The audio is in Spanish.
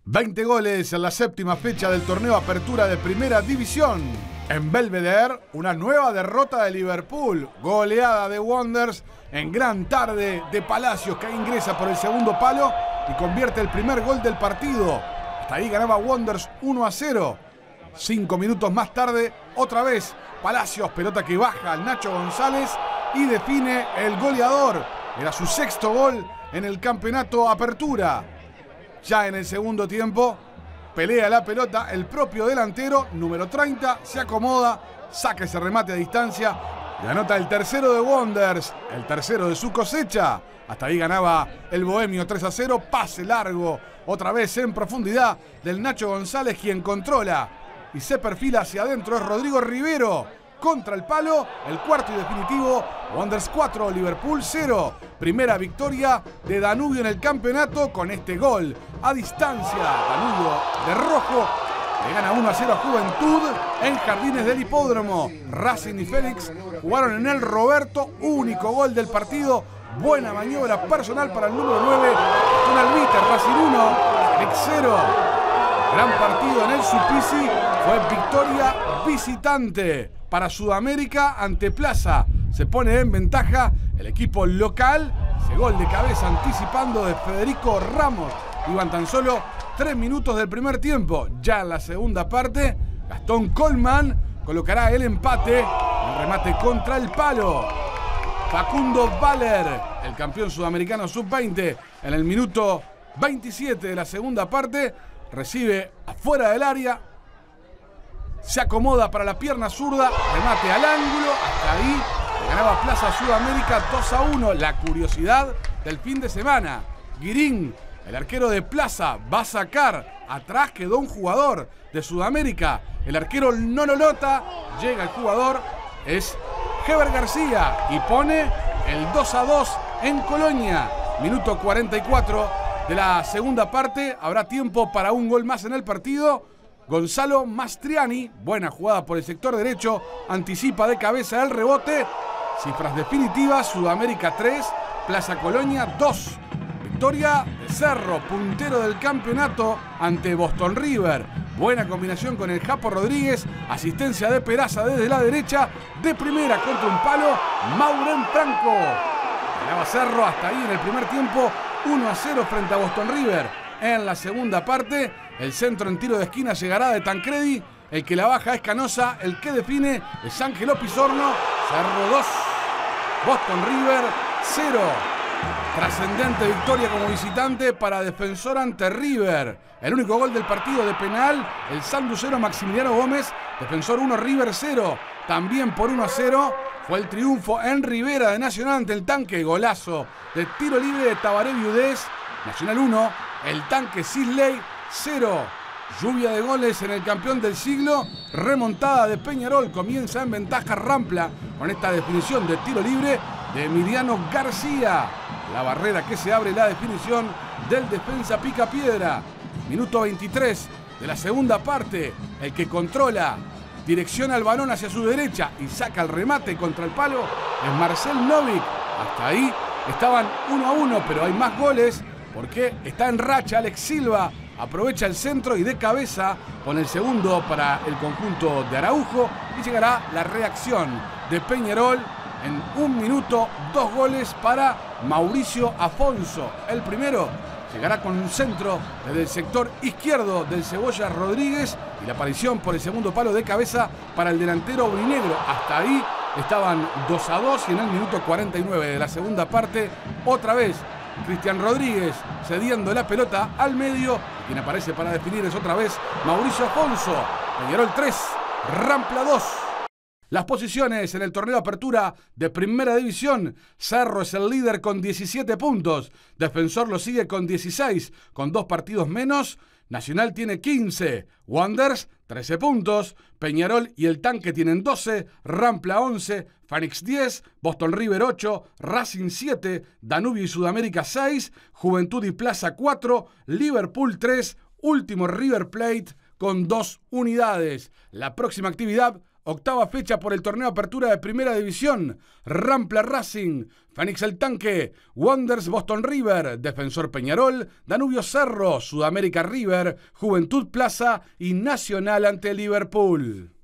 20 goles en la séptima fecha del torneo Apertura de Primera División. En Belvedere, una nueva derrota de Liverpool. Goleada de Wanderers en gran tarde de Palacios, que ingresa por el segundo palo y convierte el primer gol del partido. Hasta ahí ganaba Wanderers 1-0. 5 minutos más tarde, otra vez Palacios, pelota que baja al Nacho González y define el goleador. Era su sexto gol en el campeonato Apertura. Ya en el segundo tiempo, pelea la pelota el propio delantero, número 30, se acomoda, saca ese remate a distancia y anota el tercero de Wanderers, el tercero de su cosecha. Hasta ahí ganaba el bohemio 3-0, pase largo, otra vez en profundidad del Nacho González, quien controla y se perfila hacia adentro, es Rodrigo Rivero. Contra el palo, el cuarto y definitivo, Wanderers 4, Liverpool 0. Primera victoria de Danubio en el campeonato con este gol a distancia. Danubio de rojo le gana 1-0 a Juventud en Jardines del Hipódromo. Racing y Félix jugaron en el Roberto, único gol del partido. Buena maniobra personal para el número 9, con Almíter. Racing 1, Félix 0. Gran partido en el Supisi, fue victoria visitante para Sudamérica ante Plaza. Se pone en ventaja el equipo local. Ese gol de cabeza anticipando de Federico Ramos. Iban tan solo 3 minutos del primer tiempo. Ya en la segunda parte, Gastón Coleman colocará el empate. Un remate contra el palo. Facundo Valer, el campeón sudamericano sub-20, en el minuto 27 de la segunda parte, recibe afuera del área. Se acomoda para la pierna zurda, remate al ángulo, hasta ahí ganaba Plaza Sudamérica 2-1. La curiosidad del fin de semana, Guirín, el arquero de Plaza, va a sacar, atrás quedó un jugador de Sudamérica, el arquero no lo nota, llega el jugador, es Heber García y pone el 2-2 en Colonia. Minuto 44 de la segunda parte, habrá tiempo para un gol más en el partido. Gonzalo Mastriani, buena jugada por el sector derecho, anticipa de cabeza el rebote. Cifras definitivas, Sudamérica 3, Plaza Colonia 2. Victoria de Cerro, puntero del campeonato ante Boston River. Buena combinación con el Japo Rodríguez, asistencia de Peraza desde la derecha, de primera contra un palo, Maurén Franco. Ganaba Cerro hasta ahí en el primer tiempo, 1-0 frente a Boston River. En la segunda parte, el centro en tiro de esquina llegará de Tancredi. El que la baja es Canosa, el que define es Ángelo Pizorno. Cerro 2, Boston River 0. Trascendente victoria como visitante para Defensor ante River. El único gol del partido de penal, el sanducero Maximiliano Gómez. Defensor 1, River 0. También por 1-0 fue el triunfo en Rivera de Nacional ante el Tanque. Golazo de tiro libre de Tabaré Viudés. Nacional 1, el Tanque Sisley 0. Lluvia de goles en el campeón del siglo. Remontada de Peñarol. Comienza en ventaja Rampla con esta definición de tiro libre de Emiliano García. La barrera que se abre, la definición del defensa Picapiedra. Minuto 23 de la segunda parte. El que controla, direcciona el balón hacia su derecha y saca el remate contra el palo es Marcel Novik. Hasta ahí estaban 1-1, pero hay más goles porque está en racha Alex Silva. Aprovecha el centro y de cabeza con el segundo para el conjunto de Araujo. Y llegará la reacción de Peñarol en 1 minuto. 2 goles para Mauricio Afonso. El primero llegará con un centro desde el sector izquierdo del Cebolla Rodríguez. Y la aparición por el segundo palo de cabeza para el delantero aurinegro. Hasta ahí estaban 2-2 y en el minuto 49 de la segunda parte, otra vez Cristian Rodríguez cediendo la pelota al medio. Quien aparece para definir es otra vez Mauricio Afonso. Peñarol 3, Rampla 2. Las posiciones en el torneo Apertura de Primera División. Cerro es el líder con 17 puntos. Defensor lo sigue con 16, con 2 partidos menos. Nacional tiene 15, Wanderers 13 puntos, Peñarol y el Tanque tienen 12, Rampla 11, Phoenix 10, Boston River 8, Racing 7, Danubio y Sudamérica 6, Juventud y Plaza 4, Liverpool 3, último River Plate con 2 unidades. La próxima actividad Octava fecha por el torneo Apertura de Primera División. Rampla Racing, Fénix el Tanque, Wanderers Boston River, Defensor Peñarol, Danubio Cerro, Sudamérica River, Juventud Plaza y Nacional ante Liverpool.